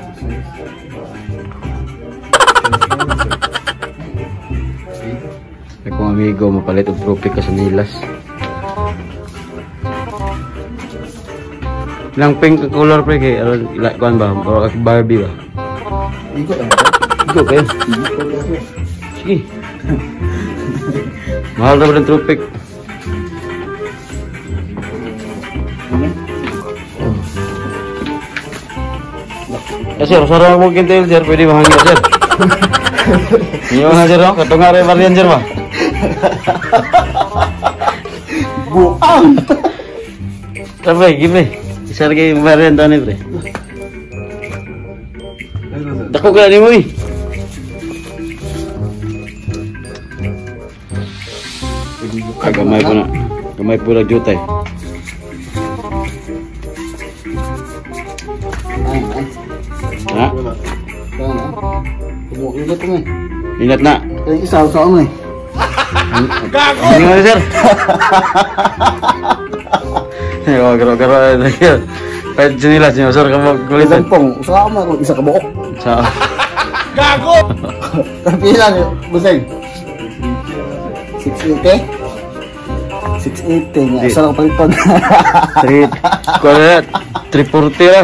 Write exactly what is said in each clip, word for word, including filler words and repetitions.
Ay kung amigo, mapalit og tropik ka sa nilas. Ilang pink color pre kay aron ila kuan ba? Para kay Barbie ba? Ikot lang. Ikot kayo. Sige. Mahal na ba ng tropik? Eh sir, sarang mo kintil sir, pwede mahangin sir. Iyo na sir, no? Katunga rin varian sir ba? Buang! Tapi, gimana? Isa lagi varian tani pre. Dako ka ni mo eh. Gamay po na. Gamay po na jutay. Ha? Ingat mo eh. Ingat na. Kaya isaw-saw mo eh. Gago! Hindi nga sir. Oh, garo-garo na yun. Kahit sinilas niyo, sir, kapag kulitan. Pong, usaha mo kung isa ka buok. Sa... Gago! Pila niyo, busay. six eighty? six eighty nga, isa lang palitan. three... Kung ano na, three forty lah.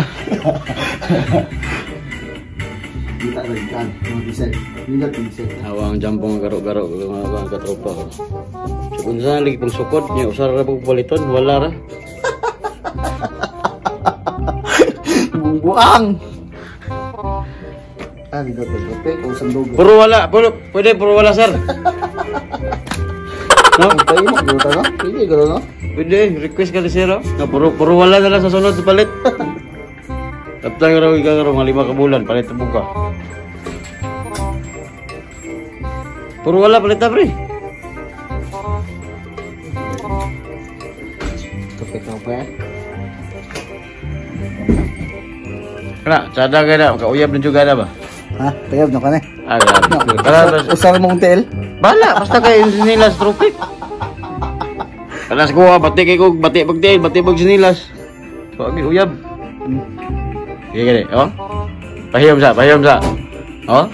Kita rin kan, mga bisay. Hindi bisay. Hawang jampong garo-garo, mga katropa ko. So, kung saan lagi pang sukod niya, usara na pong palitan, wala ra. Buang. Ah, hindi ko ito. Kung sandog. Puro wala, puro, pwede puro wala sir. No? Tayo mo, guta no? Pwede gano'n no? Pwede, request ka ni sir. No? Puro, puro wala na lang sa sunod sa palit. Tapos nga raw ikaw raw, mga lima ka bulan, palit na buka. Puro wala, palit na pre. Tupik na pa eh. Kena, cada ka na, kauyab na juga na ba? Ha? Tayab na ka na eh. Ah, grabe. Kala, Usara mong tel? bala, basta kayo sinilas, tropik. Kalas ko ha, bati kay ko, bati pagtiin, bati pag sinilas. Pagi, uyab. Sige gani, oh? Pahiyam sa, pahiyam sa. Oh?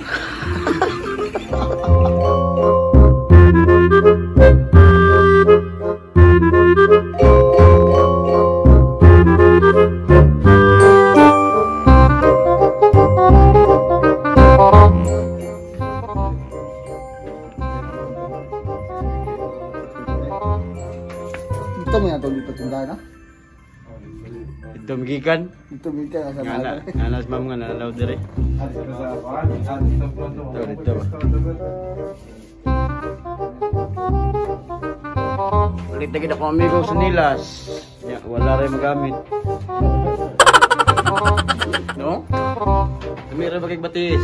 Ito mo yan, dito tindahan na? Ito magikan. Ito bigka na sa Ngana, mga. nganas ma'am nga nalaw dire. Ito, dito ba? Ulit na kita kong amigo sa nilas. Ya, wala rin magamit. No? Tumira ba kay batis?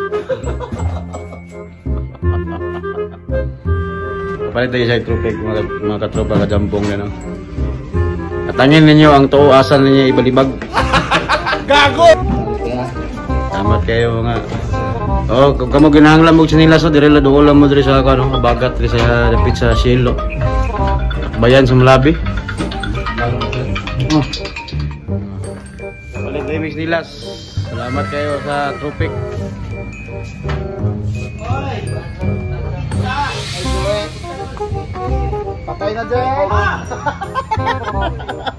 Kapalit tayo sa tropik, mga, mga katropa kajampong na, no? Katangin ninyo ang tuuasan ninyo ibalibag. Gago! Tamat kayo mga... Oh, kung kamo ginahanglan mo sinilas, so dire la duolan mo dire sa ano, bagat dire sa dapit sa Shilo. Bayan sa Malabi. Oh. Palit remix nilas. Salamat kayo sa tropik. Patay na dyan!